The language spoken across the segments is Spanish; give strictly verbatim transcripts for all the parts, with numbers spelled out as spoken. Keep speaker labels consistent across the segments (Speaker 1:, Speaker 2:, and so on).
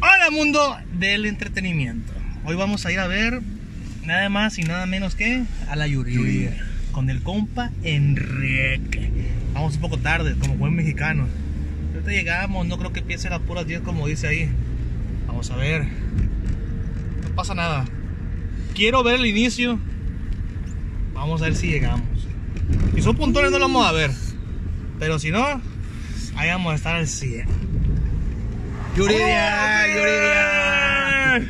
Speaker 1: Hola mundo del entretenimiento. Hoy vamos a ir a ver nada más y nada menos que a la Yuridia con el compa Enrique. Vamos un poco tarde, como buen mexicano. Ahorita llegamos, no creo que empiece a las puras diez como dice ahí. Vamos a ver. No pasa nada. Quiero ver el inicio. Vamos a ver si llegamos. Si son puntuales no lo vamos a ver, pero si no, ahí vamos a estar al cien. Yuridia, Yuridia.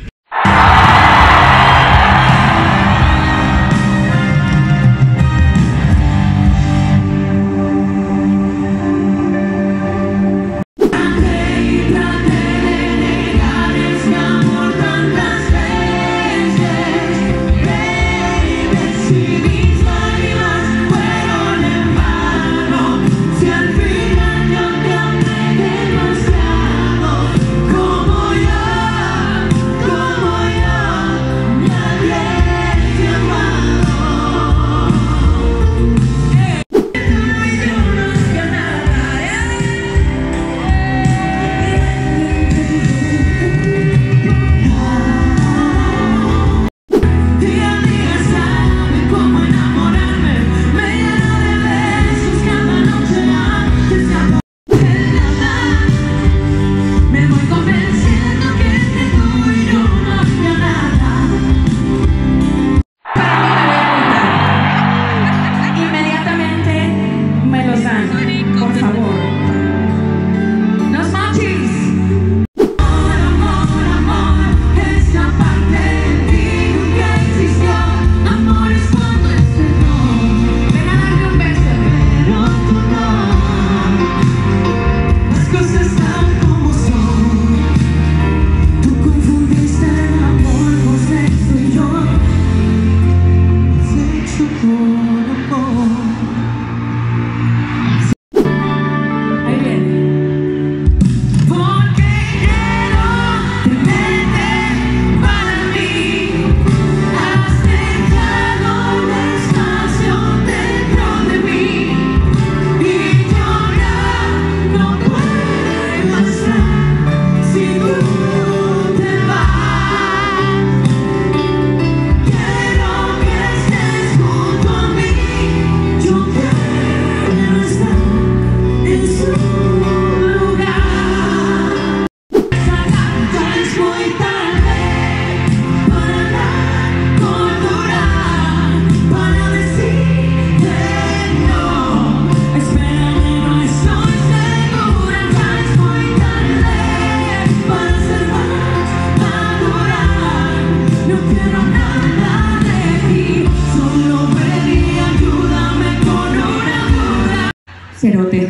Speaker 2: Cerote.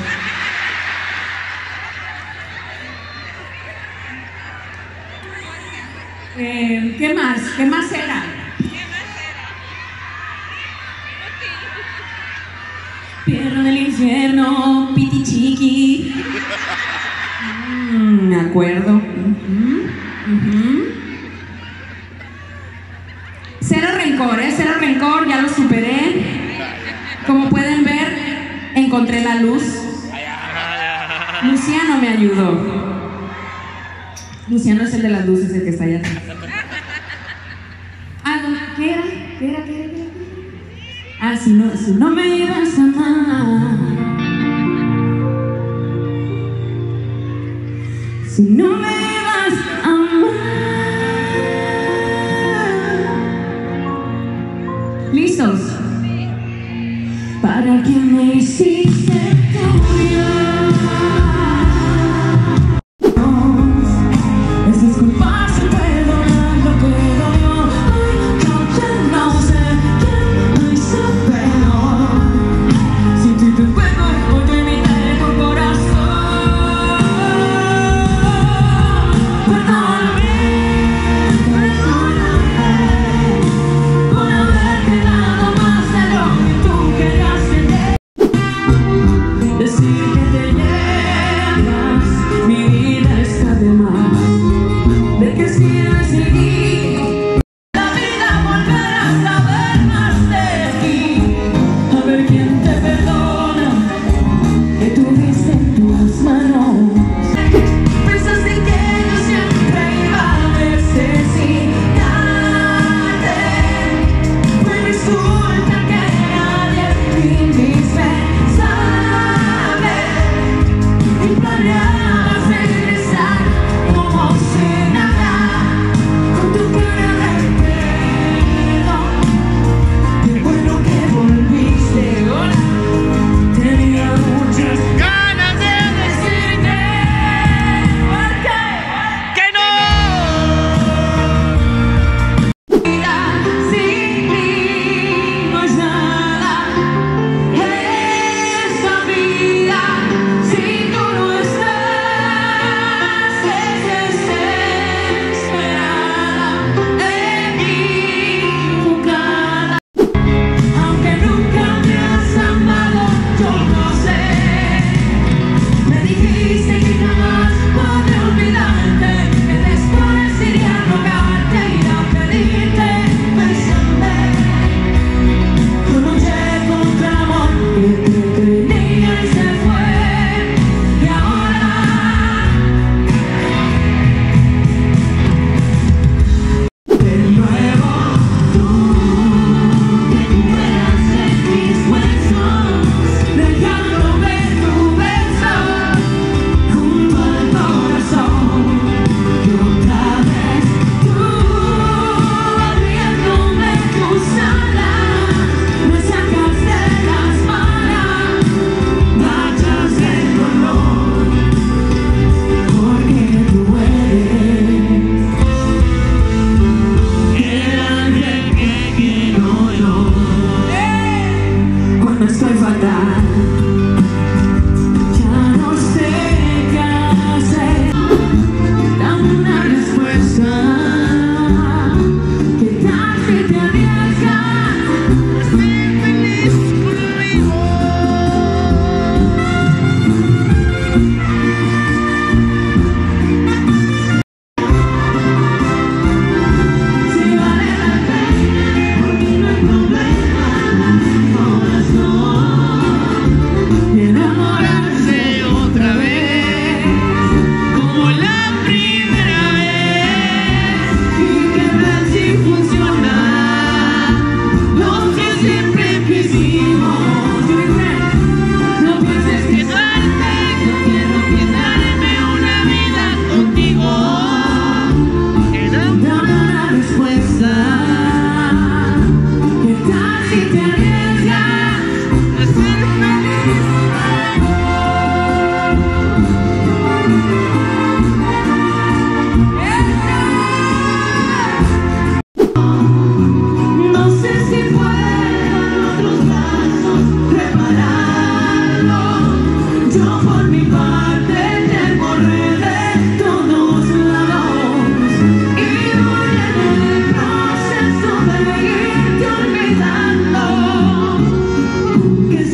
Speaker 2: Eh, ¿Qué más? ¿Qué más era? Perro del infierno, piti chiqui. Mm, me acuerdo. Uh-huh, uh-huh. Cero rencor, ¿eh? Cero rencor, ya lo superé. Como pueden ver, encontré la luz. Luciano me ayudó. Luciano es el de las luces, el que está allá atrás. Ah, ¿qué era? ¿Qué era? ¿Qué era? ¿Qué era? Ah, si no, si no me ibas a amar, si no me ibas a amar. ¿Listos? ¿Para qué me hiciste tuya? Es disculparse, perdonar lo que doy. Yo ya no sé quién me hizo peor. Si tú te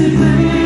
Speaker 2: Everywhere.